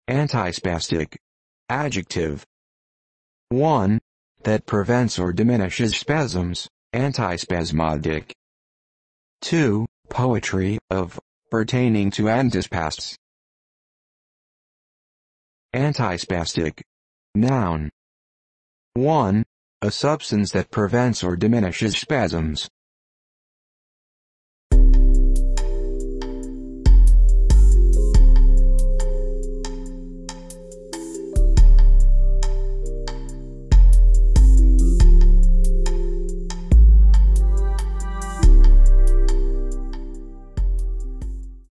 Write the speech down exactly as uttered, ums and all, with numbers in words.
Antispastic. Adjective. one. That prevents or diminishes spasms, antispasmodic. two. Poetry, of, pertaining to antispasts. Antispastic. Noun. one. A substance that prevents or diminishes spasms.